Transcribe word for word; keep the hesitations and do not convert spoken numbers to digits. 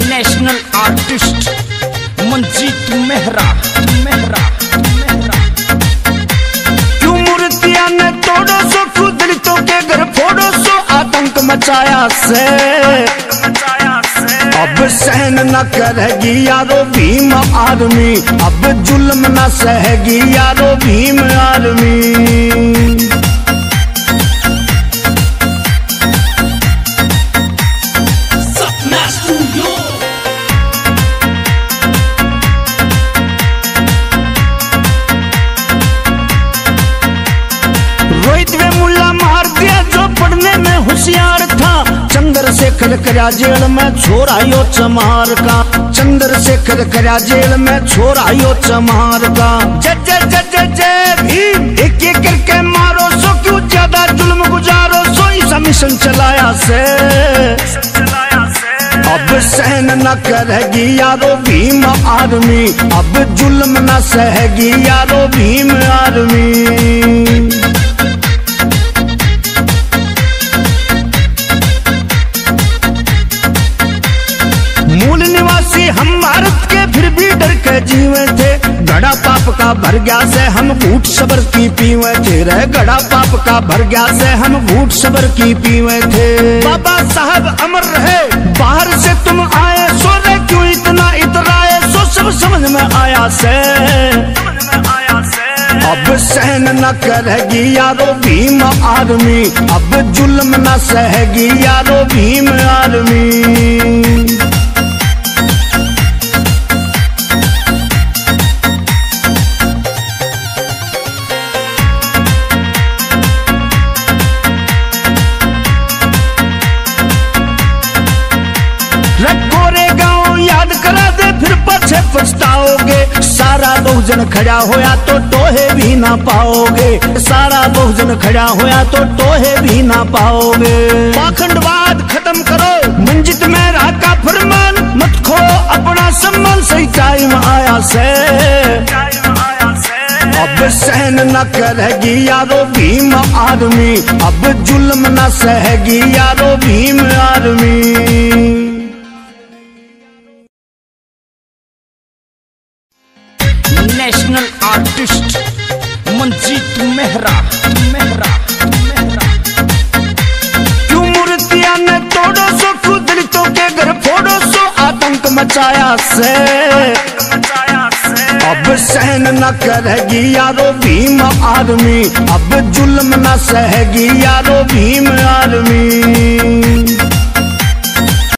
National artist Manjeet Mehra Mehra Mehra. क्यों मूर्तियां ने तोड़ो सो, क्यों दलितों के घर फोड़ो सो, आतंक मचाया से अब सहन न करेगी यारो भीम आर्मी, अब जुल्म न सहेगी यारो भीम आर्मी। रोहित वे मुल्ला मार दिया जो पढ़ने में होशियार था, चंद्रशेखर करा जेल में छोरा यो चमार का, चंद्रशेखर करा जेल में छोरा यो चमार का। जय जय जय जय जय भीम, एक एक करके मारो सो, क्यों ज्यादा जुल्म गुजारो सो, ऐसा मिशन चलाया से अब सहन न करेगी यारो भीम आर्मी, अब जुल्म न सहेगी यारो भीम आर्मी। मूल निवासी हम भारत के फिर भी डर के जीवे थे, घड़ा पाप का भर गया से हम घूट सबर की पीवे थे रे, घड़ा पाप का भर गया से हम घूट सबर की पीवे थे। बाबा साहब अमर रहे, बाहर से तुम आए सो रे, क्यों इतना इतराए सो, सब समझ में आया से अब सहन न करेगी यारो भीम आर्मी, अब जुल्म न सहेगी यारो भीम आर्मी। गोरे गांव याद करा दे फिर पछे पछताओगे, सारा बहुजन खड़ा होया तो टोहे भी ना पाओगे, सारा बहुजन खड़ा होया तो टोहे भी ना पाओगे। पाखंडवाद खत्म करो, मंजित मेहरा का फरमान, मत खो अपना सम्मान, सही टाइम आया से अब सहन न करेगी यारो भीम आर्मी, अब जुल्म न सहेगी यारो Bhim army. National artist Manjeet Mehra Mehra Mehra. क्यों मूर्तियां ने तोड़ो सो, क्यों दलितों के घर फोड़ो सो, आतंक मचाया से अब सहन न करेगी यारो भीम आर्मी, अब जुल्म न सहेगी यारो भीम आर्मी।